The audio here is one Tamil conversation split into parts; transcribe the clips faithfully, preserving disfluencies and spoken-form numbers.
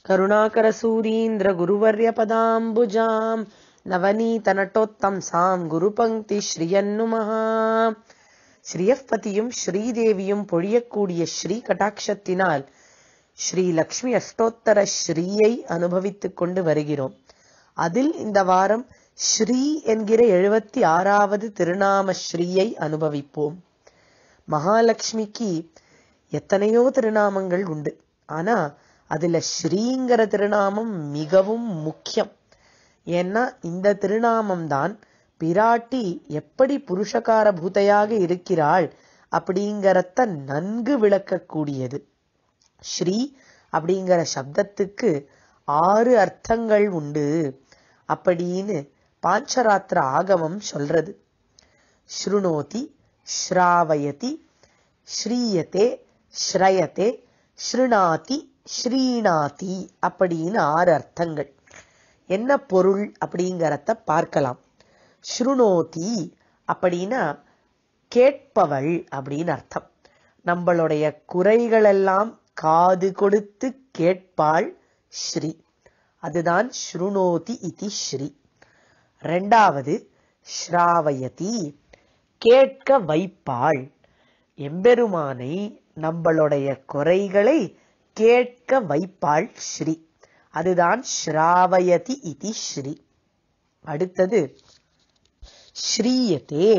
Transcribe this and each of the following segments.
கருணாகரசூரீந்திர குருவர்ய பதாம்புஜாம் நவநீதநட்டோத்தம்சாம் குருபங்கி ஸ்ரீயன்னுமஹா. ஸ்ரீயப்பதியும் ஸ்ரீதேவியும் பொழியக்கூடிய ஸ்ரீ கடாட்சத்தினால் ஸ்ரீ லக்ஷ்மி அஷ்டோத்தர ஸ்ரீயை அனுபவித்துக் கொண்டு வருகிறோம். அதில் இந்த வாரம் ஸ்ரீ என்கிற எழுபத்தி ஆறாவது திருநாம ஸ்ரீயை அனுபவிப்போம். மகாலட்சுமிக்கு எத்தனையோ திருநாமங்கள் உண்டு. ஆனா அதுல ஸ்ரீங்கிற திருநாமம் மிகவும் முக்கியம். ஏன்னா இந்த திருநாமம் தான் பிராட்டி எப்படி புருஷகார பூதையாக இருக்கிறாள் அப்படிங்கறத நன்கு விளக்கக்கூடியது. ஸ்ரீ அப்படிங்கிற சப்தத்துக்கு ஆறு அர்த்தங்கள் உண்டு அப்படின்னு பாஞ்சராத்திர ஆகமம் சொல்றது. ஸ்ருணோதி, ஸ்ராவயதி, ஸ்ரீயதே, ஸ்ரயதே, ஸ்ருணாதி, ஸ்ரீநாதி அப்படின்னு ஆறு அர்த்தங்கள். என்ன பொருள் அப்படிங்கறத பார்க்கலாம். ஸ்ருணோதி அப்படின்னா கேட்பவள் அப்படின்னு அர்த்தம். நம்மளுடைய குறைகளெல்லாம் காது கொடுத்து கேட்பாள் ஸ்ரீ. அதுதான் ஸ்ருணோதி இதி ஸ்ரீ. ரெண்டாவது ஸ்ராவயதி, கேட்க வைப்பாள். எம்பெருமானை நம்மளுடைய குறைகளை கேட்க வைப்பாள் ஸ்ரீ. அதுதான் ஸ்ராவயதி இதி ஸ்ரீ. அடுத்தது ஸ்ரீயதே,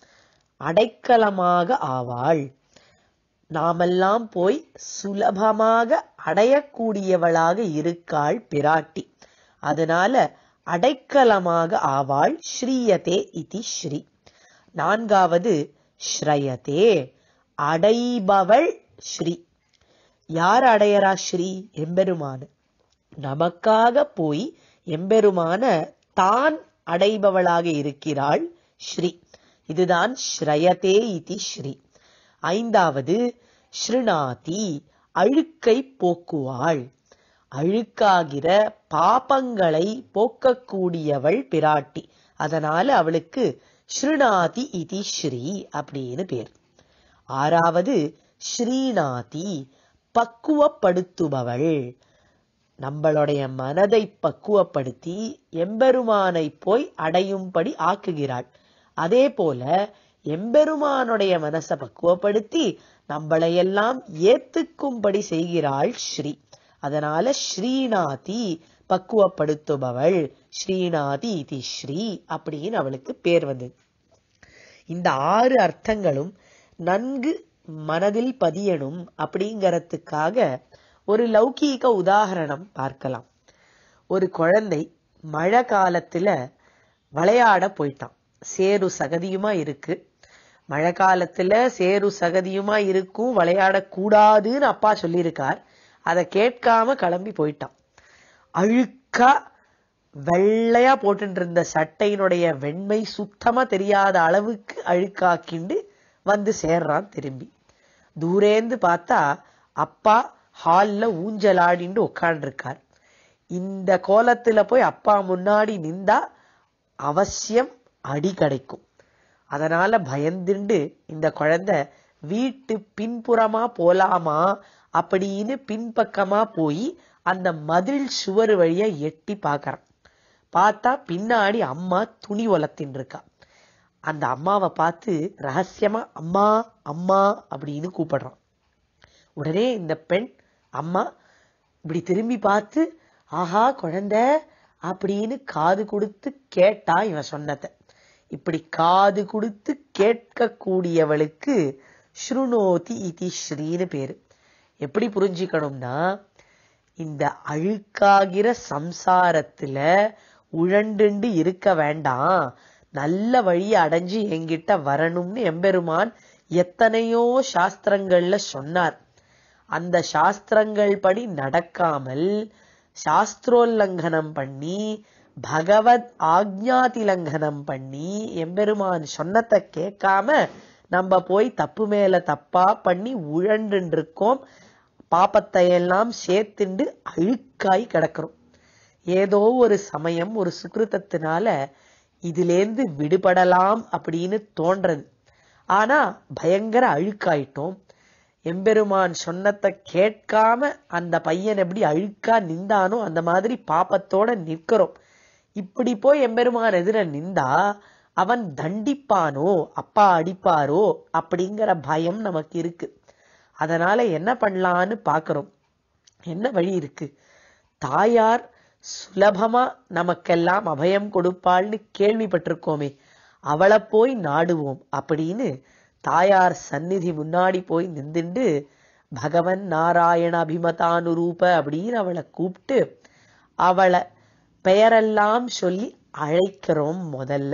அடைக்கலமாக ஆவாள். நாமெல்லாம் போய் சுலபமாக அடையக்கூடியவளாக இருக்காள் பிராட்டி. அதனால அடைக்கலமாக ஆவாள் ஸ்ரீயதே இதி ஸ்ரீ. நான்காவது ஸ்ரயதே, அடைபவள் ஸ்ரீ. யார் அடையறா ஸ்ரீ? எம்பெருமான. நமக்காக போய் எம்பெருமான தான் அடைபவளாக இருக்கிறாள் ஸ்ரீ. இதுதான் ஸ்ரயதே இதி ஸ்ரீ. ஐந்தாவது ஸ்ருணாதி, அழுக்கை போக்குவாள். அழுக்காகிற பாபங்களை போக்கக்கூடியவள் பிராட்டி. அதனால அவளுக்கு ஸ்ருணாதி இதி ஸ்ரீ அப்படின்னு பேர். ஆறாவது ஸ்ரீநாதி, பக்குவப்படுத்துபவள். நம்மளுடைய மனதை பக்குவப்படுத்தி எம்பெருமானை போய் அடையும்படி ஆக்குகிறாள். அதே போல எம்பெருமானுடைய மனசை பக்குவப்படுத்தி நம்மளையெல்லாம் ஏத்துக்கும்படி செய்கிறாள் ஸ்ரீ. அதனால ஸ்ரீநாதி, பக்குவப்படுத்துபவள், ஸ்ரீநாதி இதி ஸ்ரீ அப்படின்னு அவளுக்கு பேர் வந்தது. இந்த ஆறு அர்த்தங்களும் நன்கு மனதில் பதியணும் அப்படிங்கறதுக்காக ஒரு லௌகீக உதாரணம் பார்க்கலாம். ஒரு குழந்தை மழை காலத்துல விளையாட போயிட்டான். சேரு சகதியுமா இருக்கு. மழை காலத்துல சேரு சகதியுமா இருக்கும், விளையாடக்கூடாதுன்னு அப்பா சொல்லியிருக்கார். அதை கேட்காம கிளம்பி போயிட்டான். அழுக்கா வெள்ளையா போட்டு இருந்த சட்டையினுடைய வெண்மை சுத்தமா தெரியாத அளவுக்கு அழுக்காக்கிண்டு வந்து சேர்றான். திரும்பி தூரேந்து பார்த்தா அப்பா ஹால்ல ஊஞ்சலாடிண்டு உட்கார்ந்து இருக்கார். இந்த கோலத்துல போய் அப்பா முன்னாடி நின்றா அவசியம் அடி கிடைக்கும். அதனால பயந்துண்டு இந்த குழந்தை வீட்டு பின்புறமா போலாமா அப்படின்னு பின்பக்கமா போய் அந்த மதில் சுவர் வழியா எட்டி பாக்கறான். பார்த்தா பின்னாடி அம்மா துணி வளர்த்தின்னு இருக்கா. அந்த அம்மாவை பார்த்து ரகசியமா அம்மா அம்மா அப்படின்னு கூப்பிடுறான். உடனே இந்த பெண் அம்மா இப்படி திரும்பி பார்த்து ஆஹா குழந்தை அப்படின்னு காது கொடுத்து கேட்டா இவன் சொன்னத. இப்படி காது கொடுத்து கேட்க கூடியவளுக்கு ஸ்ருணோதி இதி ஸ்ரீன்னு பேரு. எப்படி புரிஞ்சுக்கணும்னா, இந்த அழுக்காகிற சம்சாரத்துல உழண்டுண்டு இருக்க வேண்டாம், நல்ல வழியை அடைஞ்சு என்கிட்ட வரணும்னு எம்பெருமான் எத்தனையோ சாஸ்திரங்கள்ல சொன்னார். அந்த சாஸ்திரங்கள் படி நடக்காமல் சாஸ்திரோல்லங்கனம் பண்ணி பகவத் ஆக்ஞாதி லங்கனம் பண்ணி எம்பெருமான் சொன்னதை கேட்காம நம்ம போய் தப்பு மேல தப்பா பண்ணி உழண்டு இருக்கோம். பாப்பத்தை எல்லாம் சேர்த்துண்டு அழுக்காய் கிடக்கிறோம். ஏதோ ஒரு சமயம் ஒரு சுக்கிருத்தத்தினால இதிலேந்து விடுபடலாம் அப்படின்னு தோன்றது. ஆனா பயங்கர அழுக்காயிட்டோம். எம்பெருமான் சொன்னத்தை கேட்காம அந்த பையன் எப்படி அழுக்கா நின்றானோ அந்த மாதிரி பாப்பத்தோட நிற்கிறோம். இப்படி போய் எம்பெருமான் எதிர நின்றா அவன் தண்டிப்பானோ, அப்பா அடிப்பாரோ அப்படிங்கிற பயம் நமக்கு இருக்கு. அதனால என்ன பண்ணலான்னு பாக்கிறோம். என்ன வழி இருக்கு? தாயார் சுலபமா நமக்கெல்லாம் அபயம் கொடுப்பாள்னு கேள்விப்பட்டிருக்கோமே, அவளை போய் நாடுவோம் அப்படின்னு தாயார் சந்நிதி முன்னாடி போய் நின்றுண்டு பகவன் நாராயண அபிமதானுரூப அப்படின்னு அவளை கூப்பிட்டு அவளை பெயரெல்லாம் சொல்லி அழைக்கிறோம். முதல்ல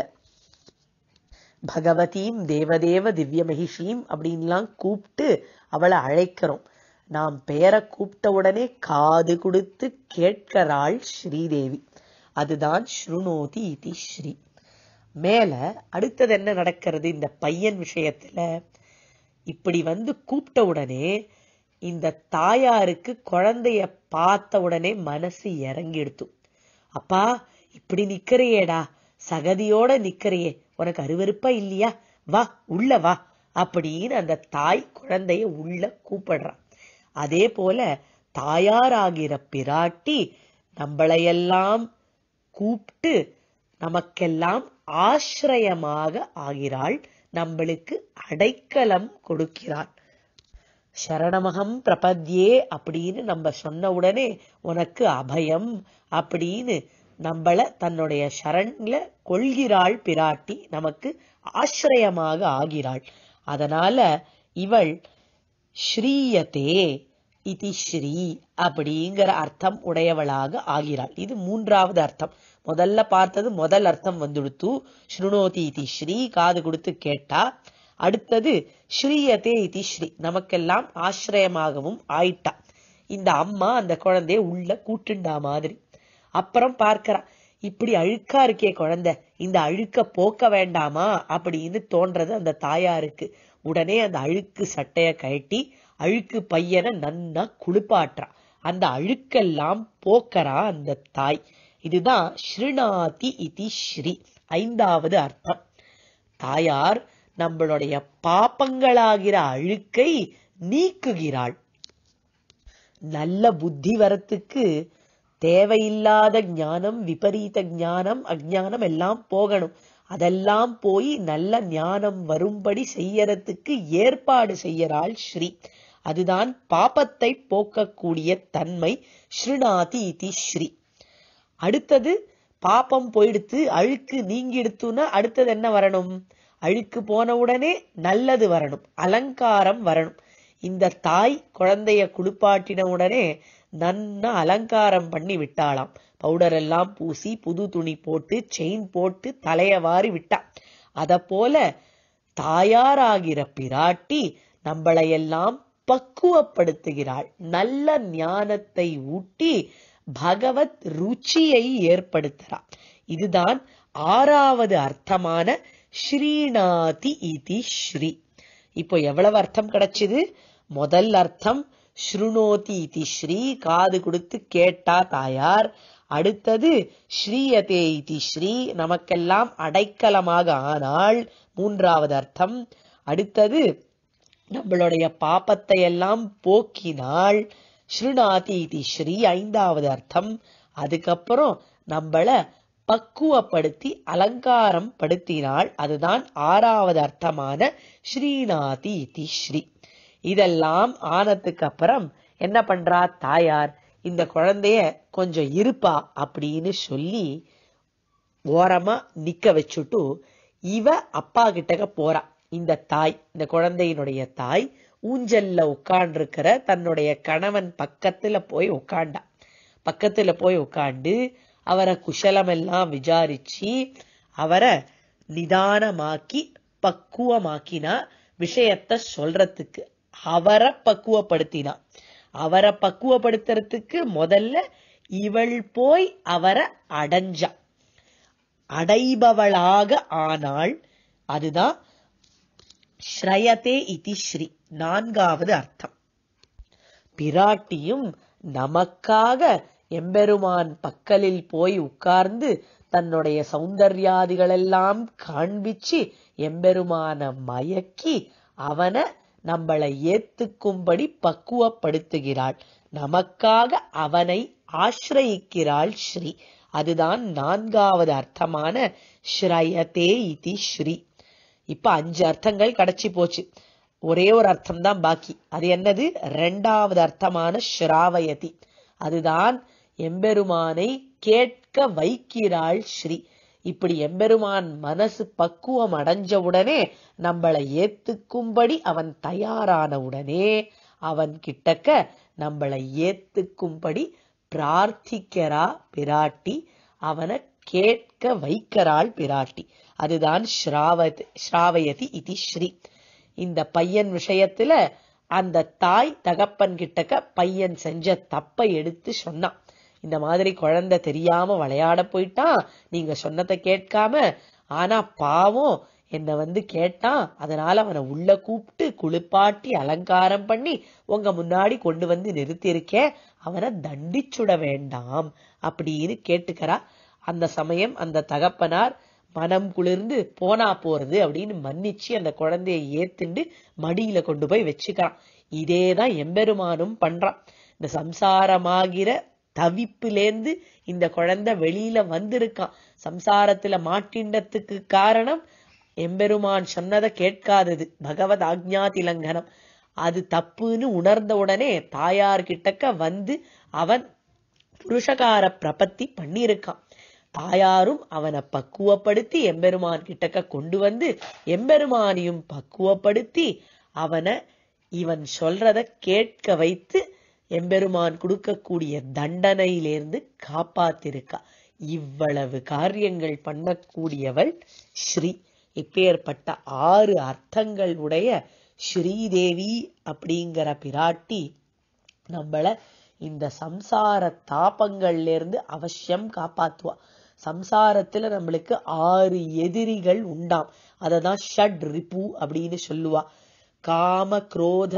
பகவதீம் தேவதேவ திவ்ய மகிஷீம் அப்படின்லாம் கூப்பிட்டு அவளை அழைக்கிறோம். நாம் பெயரை கூப்பிட்ட உடனே காது கொடுத்து கேட்கிறாள் ஸ்ரீதேவி. அதுதான் ஸ்ருணோதி இதி ஸ்ரீ. மேல அடுத்தது என்ன நடக்கிறது இந்த பையன் விஷயத்துல? இப்படி வந்து கூப்பிட்ட உடனே இந்த தாயாருக்கு குழந்தைய பார்த்த உடனே மனசு இறங்கிடுத்து. அப்பா இப்படி நிக்கிறையேடா, சகதியோட நிக்கிறையே, உனக்கு அருவருப்பா இல்லையா? வா உள்ள வா அப்படின்னு அந்த தாய் குழந்தைய உள்ள கூப்பிடுறான். அதே போல தாயாராகிற பிராட்டி நம்மளையெல்லாம் கூப்பிட்டு நமக்கெல்லாம் ஆசிரயமாக ஆகிறாள், நம்மளுக்கு அடைக்கலம் கொடுக்கிறாள். சரணமகம் பிரபத்யே அப்படின்னு நம்ம சொன்ன உடனே உனக்கு அபயம் அப்படின்னு நம்மள தன்னுடைய சரண்ல கொள்கிறாள் பிராட்டி, நமக்கு ஆசிரயமாக ஆகிறாள். அதனால இவள் ஸ்ரீயதே இதி ஸ்ரீ அப்படிங்கிற அர்த்தம் உடையவளாக ஆகிறாள். இது மூன்றாவது அர்த்தம். முதல்ல பார்த்தது முதல் அர்த்தம் வந்துடுத்து, ஸ்ருணோதி இதி ஸ்ரீ, காது கொடுத்து கேட்டா. அடுத்தது ஸ்ரீயதே இதி ஸ்ரீ, நமக்கெல்லாம் ஆசிரயமாகவும் ஆயிட்டா. இந்த அம்மா அந்த குழந்தைய உள்ள கூட்டுண்டா மாதிரி. அப்புறம் பார்க்கிறா, இப்படி அழுக்கா இருக்கே குழந்தை, இந்த அழுக்க போக்க வேண்டாமா அப்படின்னு தோன்றது அந்த தாயாருக்கு. உடனே அந்த அழுக்கு சட்டைய கழட்டி அழுக்கு பையனை நன்னா குளிப்பாற்றா. அந்த அழுக்கெல்லாம் போக்கறா அந்த தாய். இதுதான் ஸ்ருணாதி இதி ஸ்ரீ, ஐந்தாவது அர்த்தம். தாயார் நம்மளுடைய பாப்பங்களாகிற அழுக்கை நீக்குகிறாள். நல்ல புத்தி வரத்துக்கு தேவையில்லாத ஞானம், விபரீத ஞானம், அஜ்ஞானம் எல்லாம் போகணும். அதெல்லாம் போய் நல்ல ஞானம் வரும்படி செய்யறதுக்கு ஏற்பாடு செய்யறாள் ஸ்ரீ. அதுதான் பாபத்தை போக்கக்கூடிய தன்மை ஸ்ருணாதி இதி ஸ்ரீ. அடுத்தது பாப்பம் போயிடுத்து, அழுக்கு நீங்கிடுத்துன்னா அடுத்தது என்ன வரணும்? அழுக்கு போன உடனே நல்லது வரணும், அலங்காரம் வரணும். இந்த தாய் குழந்தைய குளிப்பாட்டின உடனே நன்னா அலங்காரம் பண்ணி விட்டாளாம். பவுடர் எல்லாம் பூசி புது துணி போட்டு செயின் போட்டு தலைய வாரி விட்டா. அத போல தாயாராகிற பிராட்டி நம்மளையெல்லாம் பக்குவப்படுத்துகிறாள். நல்ல ஞானத்தை ஊட்டி பகவத் ருச்சியை ஏற்படுத்துறாள். இதுதான் ஆறாவது அர்த்தமான ஸ்ரீநாதி இதி ஸ்ரீ. இப்போ எவ்வளவு அர்த்தம் கிடைச்சது? முதல் அர்த்தம் ஸ்ருணோதி இதி ஸ்ரீ, காது கொடுத்து கேட்டா தாயார். அடுத்தது ஸ்ரீயதே இதி ஸ்ரீ, நமக்கெல்லாம் அடைக்கலமாக ஆனாள், மூன்றாவது அர்த்தம். அடுத்தது நம்மளுடைய பாப்பத்தை எல்லாம் போக்கினாள், ஸ்ருணாதி இதி ஸ்ரீ, ஐந்தாவது அர்த்தம். அதுக்கப்புறம் நம்மள பக்குவப்படுத்தி அலங்காரம் படுத்தினாள், அதுதான் ஆறாவது அர்த்தமான ஸ்ரீநாதி இதி ஸ்ரீ. இதெல்லாம் ஆனதுக்கு அப்புறம் என்ன பண்றா தாயார்? இந்த குழந்தைய கொஞ்சம் இருப்பா அப்படின்னு சொல்லி ஓரமா நிக்க வச்சுட்டு இவ அப்பா கிட்டக்க போறா. இந்த தாய், இந்த குழந்தையினுடைய தாய் ஊஞ்சல்ல உட்காண்டிருக்கிற தன்னுடைய கணவன் பக்கத்துல போய் உட்காண்டா. பக்கத்துல போய் உட்காண்டு அவரை குஷலமெல்லாம் விசாரிச்சு அவரை நிதானமாக்கி பக்குவமாக்கினா விஷயத்த சொல்றதுக்கு. அவரை பக்குவப்படுத்தினா. அவரை பக்குவப்படுத்துறதுக்கு முதல்ல இவள் போய் அவரை அடைஞ்சா, அடைபவளாக ஆனாள். அதுதான் ஸ்ரயதே இதி ஸ்ரீ, நான்காவது அர்த்தம். பிராட்டியும் நமக்காக எம்பெருமான் பக்கலில் போய் உட்கார்ந்து தன்னுடைய சௌந்தர்யாதிகளெல்லாம் காண்பிச்சு எம்பெருமான மயக்கி அவனை நம்மளை ஏத்துக்கும்படி பக்குவப்படுத்துகிறாள். நமக்காக அவனை ஆசிரயிக்கிறாள் ஸ்ரீ. அதுதான் நான்காவது அர்த்தமான ஸ்ரயதே இதி ஸ்ரீ. இப்ப அஞ்சு அர்த்தங்கள் கிடைச்சி போச்சு. ஒரே ஒரு அர்த்தம் தான் பாக்கி. அது என்னது? இரண்டாவது அர்த்தமான ஸ்ராவயதி. அதுதான் எம்பெருமானை கேட்க வைக்கிறாள் ஸ்ரீ. இப்படி எம்பெருமான் மனசு பக்குவம் அடைஞ்ச உடனே, நம்மளை ஏத்துக்கும்படி அவன் தயாரான உடனே, அவன் கிட்டக்க நம்மளை ஏத்துக்கும்படி பிரார்த்திக்கிறா பிராட்டி. அவனை கேட்க வைக்கிறாள் பிராட்டி. அதுதான் ஸ்ராவதி ஸ்ராவயதி இதி ஸ்ரீ. இந்த பையன் விஷயத்துல அந்த தாய் தகப்பன் கிட்டக்க பையன் செஞ்ச தப்பை எடுத்து சொன்னான். இந்த மாதிரி குழந்தை தெரியாம விளையாட போயிட்டான், நீங்க சொன்னதை கேட்காம. ஆனா பாவம் என்ன வந்து கேட்டான், அதனால அவனை உள்ள கூப்பிட்டு குளிப்பாட்டி அலங்காரம் பண்ணி உங்க முன்னாடி கொண்டு வந்து நிறுத்தியிருக்கேன், அவனை தண்டிச்சுட வேண்டாம் அப்படின்னு கேட்டுக்கிறா. அந்த சமயம் அந்த தகப்பனார் மனம் குளிர்ந்து போனா போறது அப்படின்னு மன்னிச்சு அந்த குழந்தைய ஏத்துண்டு மடியில கொண்டு போய் வச்சுக்கிறான். இதேதான் எம்பெருமானும் பண்றான். இந்த சம்சாரமாகிற தவிப்பிலேந்து இந்த குழந்தை வெளியில வந்திருக்கான். சம்சாரத்துல மாட்டின்றதுக்கு காரணம் எம்பெருமான் சொன்னதை கேட்காதது, பகவத் ஆக்ஞா திலங்கனம். அது தப்புன்னு உணர்ந்த உடனே தாயார் கிட்டக்க வந்து அவன் புருஷகார பிரபத்தி பண்ணியிருக்கான். தாயாரும் அவனை பக்குவப்படுத்தி எம்பெருமான் கிட்டக்க கொண்டு வந்து எம்பெருமானையும் பக்குவப்படுத்தி அவனை இவன் சொல்றத கேட்க வைத்து எம்பெருமான் கொடுக்கக்கூடிய தண்டனையிலிருந்து காப்பாத்திருக்கா. இவ்வளவு காரியங்கள் பண்ணக்கூடியவள் ஸ்ரீ. இப்பேற்பட்ட ஆறு அர்த்தங்கள் உடைய ஸ்ரீதேவி அப்படிங்கிற பிராட்டி நம்மள இந்த சம்சார தாபங்கள்ல இருந்து அவசியம் காப்பாத்துவா. சம்சாரத்துல நம்மளுக்கு ஆறு எதிரிகள் உண்டாம். அததான் ஷட் ரிபு அப்படின்னு சொல்லுவா. காம குரோத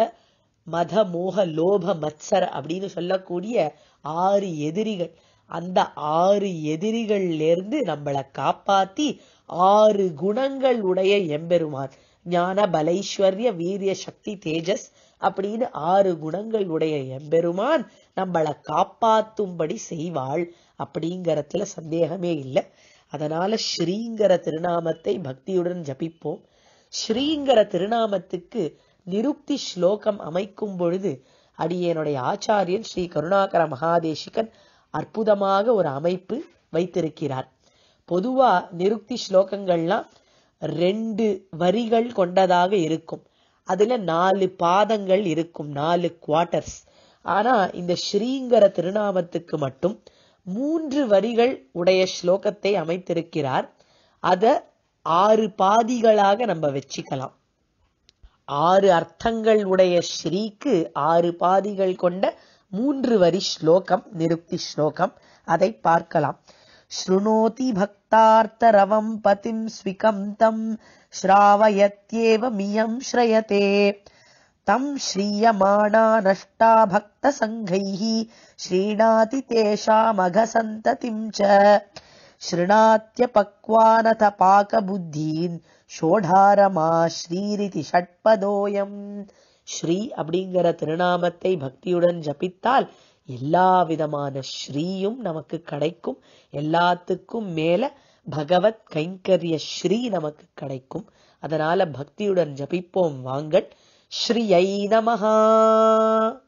மத மோக லோப மத்சர அப்படின்னு சொல்லக்கூடிய ஆறு எதிரிகள். அந்த ஆறு எதிரிகள்ல இருந்து நம்மளை காப்பாத்தி ஆறு குணங்கள் உடைய எம்பெருமான், ஞான பலைஸ்வர்ய வீரிய சக்தி தேஜஸ் அப்படின்னு ஆறு குணங்கள் உடைய எம்பெருமான் நம்மளை காப்பாத்தும்படி செய்வாள் அப்படிங்கறதுல சந்தேகமே இல்லை. அதனால ஸ்ரீங்கிற திருநாமத்தை பக்தியுடன் ஜபிப்போம். ஸ்ரீங்கிற திருநாமத்துக்கு நிருக்தி ஸ்லோகம் அமைக்கும் பொழுது அடியனுடைய ஆச்சாரியன் ஸ்ரீ கருணாகர மகாதேசிகன் அற்புதமாக ஒரு அமைப்பு வைத்திருக்கிறார். பொதுவா நிருக்தி ஸ்லோகங்கள்லாம் ரெண்டு வரிகள் கொண்டதாக இருக்கும். அதுல நாலு பாதங்கள் இருக்கும், நாலு குவார்டர்ஸ். ஆனா இந்த ஸ்ரீங்கிற திருநாமத்துக்கு மட்டும் மூன்று வரிகள் உடைய ஸ்லோகத்தை அமைத்திருக்கிறார். அத ஆறு பாதிகளாக நம்ம வச்சுக்கலாம். ஆறு அர்த்தங்கள் உடைய ஸ்ரீக்கு ஆறு பாதிகள் கொண்ட மூன்று வரி ஸ்லோகம் நிருக்தி ஸ்லோகம். அதை பார்க்கலாம். ஸ்ருணோதி பக்தார்த்த ரவம் பதிம் ஸ்விகம் தம் ஸ்ராவயத்யேவ மியம் ஸ்ரயதே தம் ஸ்ரீயமானா நஷ்டா பக்த சங்கைஹி ஸ்ரீநாதி தேஷாமக சந்ததிம் ச ஸ்ருணாத்ய பக்வானத பாக புத்தீன் ஷோடாரமா ஸ்ரீரிதி ஷட்பதோயம். ஸ்ரீ அப்படிங்கிற திருநாமத்தை பக்தியுடன் ஜபித்தால் எல்லா விதமான ஸ்ரீயும் நமக்கு கிடைக்கும். எல்லாத்துக்கும் மேல பகவத் கைங்கரிய ஸ்ரீ நமக்கு கிடைக்கும். அதனால பக்தியுடன் ஜபிப்போம் வாங்கள். ஸ்ரீயை நமஹா.